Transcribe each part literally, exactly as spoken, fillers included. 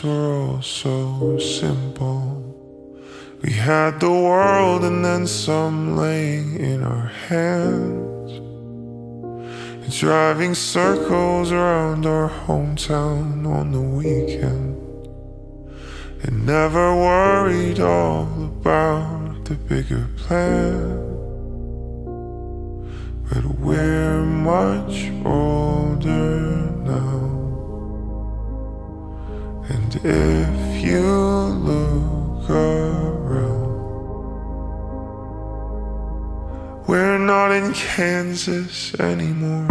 were all so simple. We had the world and then some laying in our hands, and driving circles around our hometown on the weekend, and never worried all about the bigger plan. But we're much older now, and if you look around, we're not in Kansas anymore.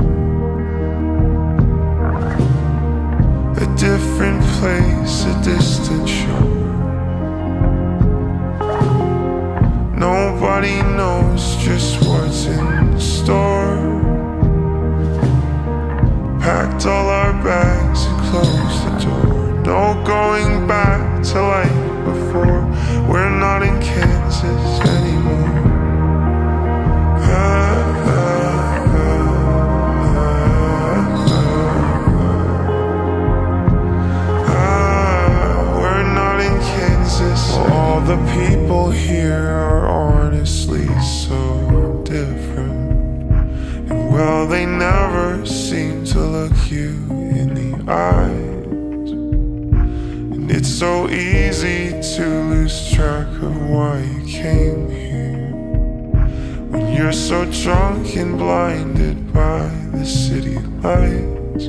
A different place, a distant shore. Nobody knows just what's in store. Packed all our bags and closed the door. No going back to like before. We're not in Kansas anymore. Ah, ah, ah, ah, ah. We're not in Kansas. All the people here are honestly so different, and well, they never seem to look you in the eyes. And it's so easy to lose track of why you came here, when you're so drunk and blinded by the city lights.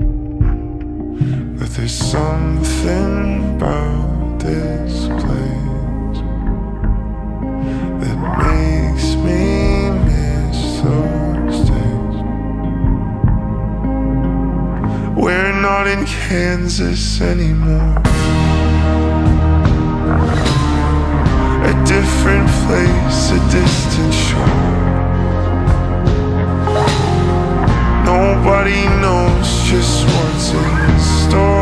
But there's something about this place that makes me miss those days. We're not in Kansas anymore. A different place, a distant shore. Nobody knows just what's in store.